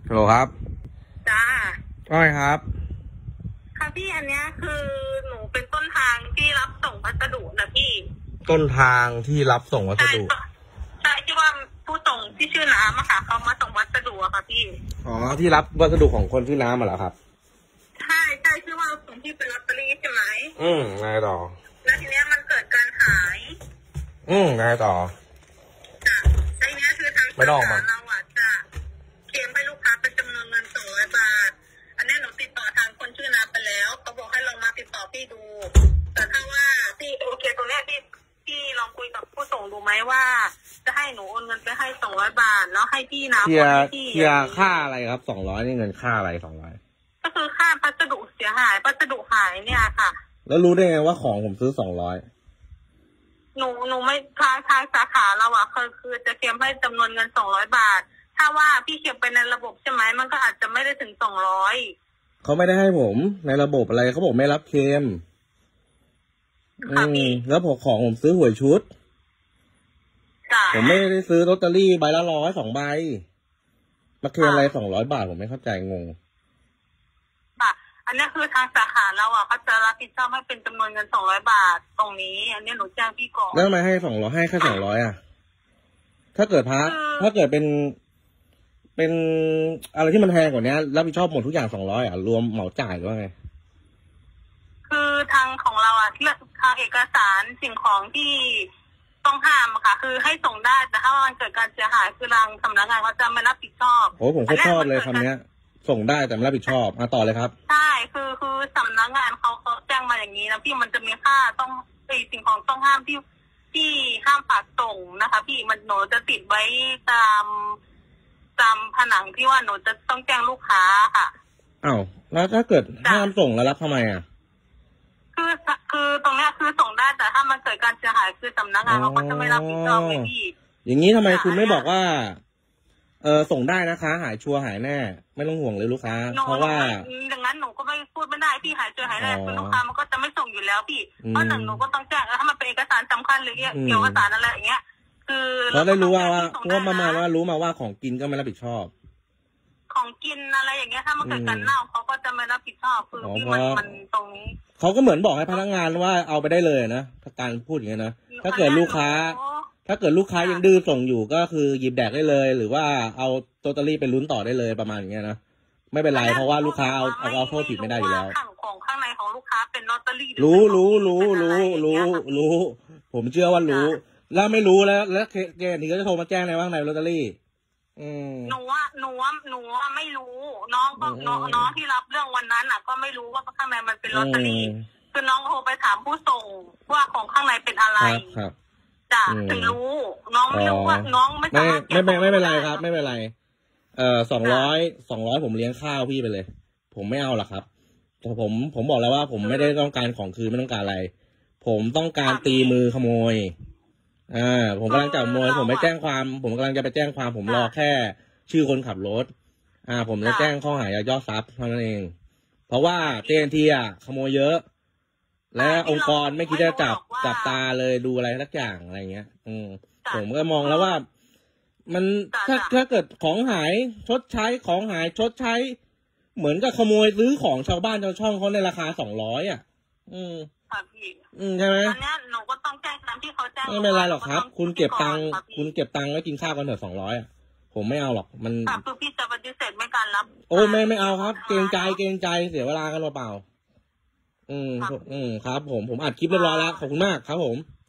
ฮัลโหลครับจ้าว่าไงครับค่ะพี่อันเนี้ยคือหนูเป็นต้นทางที่รับส่งพัสดุนะพี่ต้นทางที่รับส่งวัสใช่ดุใช่ที่ว่าผู้ส่งที่ชื่อน้ำอะค่ะเขามาส่งวัสดุอะค่ะพี่อ๋อที่รับวัสดุของคนชื่อน้ำมาเหรอครับใช่ใช่ชื่อว่าส่งที่เป็นลอตเตอรี่ใช่ไหมไงต่อแล้วทีเนี้ยมันเกิดการหายไงต่อจ้ะแล้วทีเนี้ยคือทางไม่ต้องมาเราอะจะเคลมให้ลูกค้าเป็นจำนวนเงิน200 บาทอันนี้หนูติดต่อทางคนชื่อน้ำไปแล้วเขาบอกให้ลองมาติดต่อพี่ดูแต่ถ้าว่าพี่โอเคตรงเนี้ยพี่ลองคุยกับผู้ส่งดูไหมว่าจะให้หนูโอนเงินไปให้200 บาทแล้วให้พี่นะเคลียร์ค่าอะไรครับ200นี่เงินค่าอะไร200 ก็คือค่าพัสดุเสียหายพัสดุหายเนี่ยค่ะแล้วรู้ได้ไงว่าของผมซื้อ200 หนูไม่ทางสาขาเราอะคือจะเคลมให้จำนวนเงิน200 บาทถ้าว่าพี่เคลมไปในระบบใช่ไหมมันก็อาจจะไม่ได้ถึง200 เขาไม่ได้ให้ผมในระบบอะไรเขาบอกไม่รับเคลมแล้วผมซื้อหวยชุดผมไม่ได้ซื้อลอตเตอรี่ใบละ100 2 ใบมาเคลมอะไร200 บาทผมไม่เข้าใจงงอันนี้คือทางสาขาเราอ่ะเขาจะรับผิดชอบให้เป็นจำนวนเงิน200 บาทตรงนี้อันนี้หนูแจ้งพี่ก่อนแล้วทำไมให้200ให้แค่200อ่ะถ้าเกิดเป็นอะไรที่มันแพงกว่านี้รับผิดชอบหมดทุกอย่าง200อ่ะรวมเหมาจ่ายหรือว่าไงคือทางของเราอ่ะที่ทางเอกสารสิ่งของที่ต้องห้ามค่ะคือให้ส่งได้แต่ถ้ามันเกิดการเสียหายคือทางสำนักงานเขาจะไม่รับผิดชอบโอ้ผมก็ชอบเลยคำนี้ส่งได้แต่ไม่รับผิดชอบต่อเลยครับใช่คือสำนักงานเขาแจ้งมาอย่างนี้นะพี่มันจะมีค่าต้องสิ่งของต้องห้ามที่ห้ามฝากส่งนะคะพี่มันหนูจะติดไว้ตามผนังที่ว่าหนูจะต้องแจ้งลูกค้าค่ะอ้าวแล้วถ้าเกิดห้ามส่งแล้วรับทำไมอ่ะคือตรงนี้คือส่งได้แต่ถ้ามันเกิดการเสียหายคือสำนักงานเขาก็จะไม่รับผิดชอบเลยพี่อย่างนี้ทำไมคุณไม่บอกว่าส่งได้นะคะหายชัวร์หายแน่ไม่ต้องห่วงเลยลูกค้าเพราะว่าอย่างนั้นหนูก็ไม่พูดไม่ได้พี่หายชัวร์หายแน่คือลูกค้ามันก็จะไม่ส่งอยู่แล้วพี่เพราะหนึ่งหนูก็ต้องแจ้งถ้ามันเป็นเอกสารสำคัญหรือเกี่ยวกับสารอะไรอย่างเงี้ยคือเราได้รู้ว่าประมาณว่ารู้มาว่าของกินก็ไม่รับผิดชอบของกินอะไรอย่างเงี้ยถ้ามันเกิดการเน่าเขาก็จะไม่รับผิดชอบคือพี่มันตรงนี้เขาก็เหมือนบอกให้พนักงานว่าเอาไปได้เลยนะถ้าการพูดอย่างนี้นะถ้าเกิดลูกค้ายังดื้อส่งอยู่ก็คือหยิบแดกได้เลยหรือว่าเอาลอตเตอรี่ไปลุ้นต่อได้เลยประมาณอย่างเงี้ยนะไม่เป็นไรเพราะว่าลูกค้าเอาโทษผิดไม่ได้อยู่แล้วของข้างในของลูกค้าเป็นลอตเตอรี่รู้ผมเชื่อว่ารู้แล้วไม่รู้แล้วเกณฑ์นี้ก็จะโทรมาแจ้งในว่าในลอตเตอรี่หนูว่าไม่รู้น้องที่รับเรื่องวันนั้นอ่ะก็ไม่รู้ว่าข้างในมันเป็นลอตเตอรี่คือน้องโทรไปถามผู้ส่งว่าของข้างในเป็นอะไรจ้ะถึงรู้น้องไม่รู้ว่าน้องไม่เป็นไรครับไม่เป็นไร200ผมเลี้ยงข้าวพี่ไปเลยผมไม่เอาหรอกครับแต่ผมบอกแล้วว่าผมไม่ได้ต้องการของคืนไม่ต้องการอะไรผมต้องการตีมือขโมยผมกำลังจับขโมยผมไปแจ้งความผมกำลังจะไปแจ้งความผมรอแค่ชื่อคนขับรถผมจะแจ้งข้อหายักยอกทรัพย์เท่านั้นเองเพราะว่าTNTขโมยเยอะและองค์กรไม่คิดจะจับตาเลยดูอะไรสักอย่างอะไรเงี้ยผมก็มองแล้วว่ามันถ้าเกิดของหายชดใช้ของหายชดใช้เหมือนกับขโมยซื้อของชาวบ้านชาวช่องเขาในราคา200ใช่ไหมอันนี้หนูก็ต้องแจ้งตามที่เขาแจ้งไม่เป็นไรหรอกครับคุณเก็บตังค์ไว้กินข้าวกันเถอะ200ผมไม่เอาหรอกมันคือพี่จะปฏิเสธไม่การรับโอ้ไม่เอาครับเกรงใจเสียเวลากันเปล่าครับผมอัดคลิปเรียบร้อยแล้วขอบคุณมากครับผม